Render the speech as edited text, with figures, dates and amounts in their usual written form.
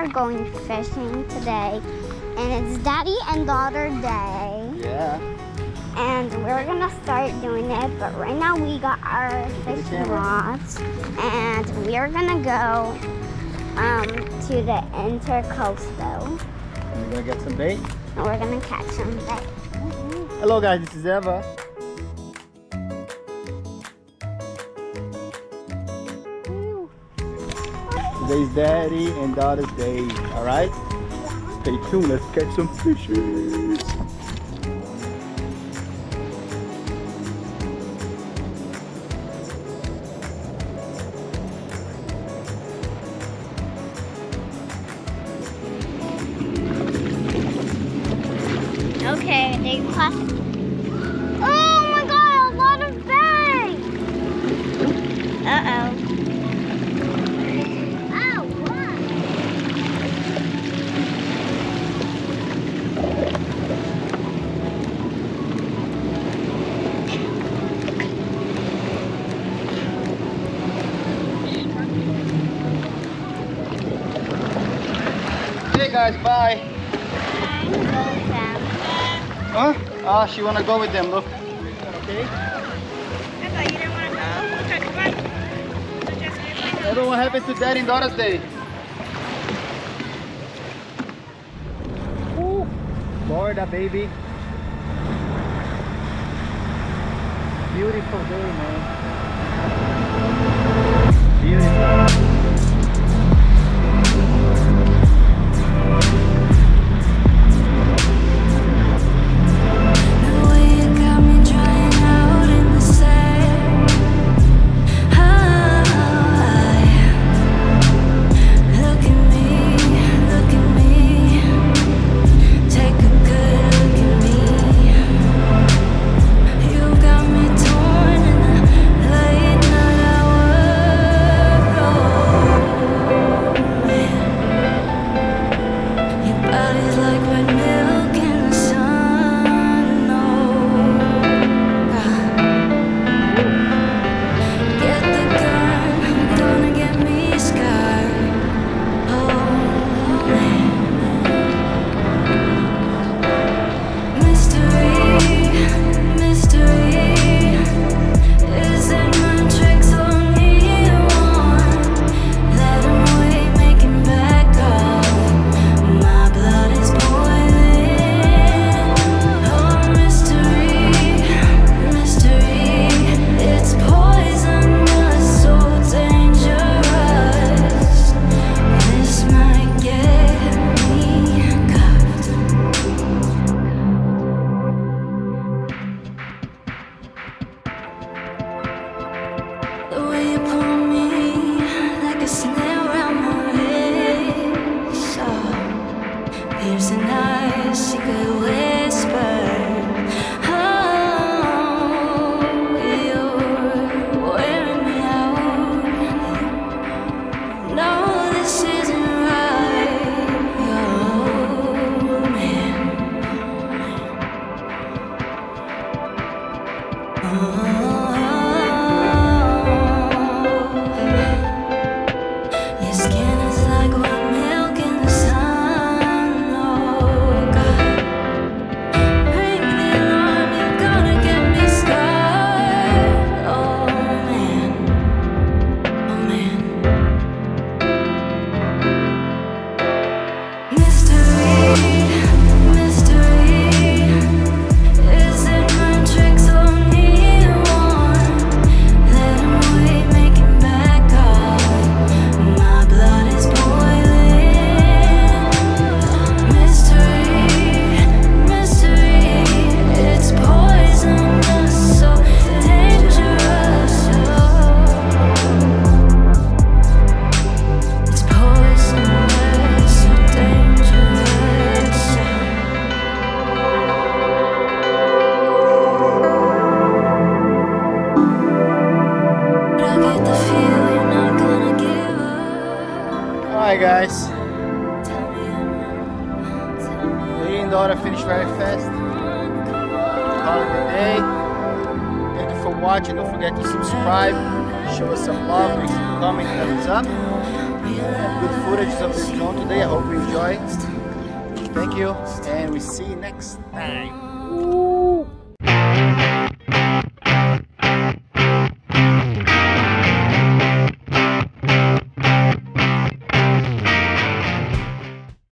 are going fishing today, and it's Daddy and Daughter Day. Yeah. And we're gonna start doing it, but right now we got our fishing rods, and we're gonna go to the Intercoastal. We're gonna get some bait. And we're gonna catch some bait. Hello guys, this is Eva. Today's Daddy and Daughter's Day, alright? Stay tuned, let's catch some fishes. Okay, they caught. Oh my god, a lot of bait! Uh-oh. Oh, what? Hey guys, bye. Huh? Ah, she wanna go with them, look. Okay? I thought you didn't want to go. Okay, come on. So just wait. Ever what happened to Daddy and Daughter's Day? Ooh, Florida, baby. Beautiful day, man. Beautiful. Alright guys, Daddy and Daughter finished very fast. Call it a day. Thank you for watching. Don't forget to subscribe, show us some love, make some comment, thumbs up. good footage of this drone today. I hope you enjoy. Thank you, and we see you next time. Ooh.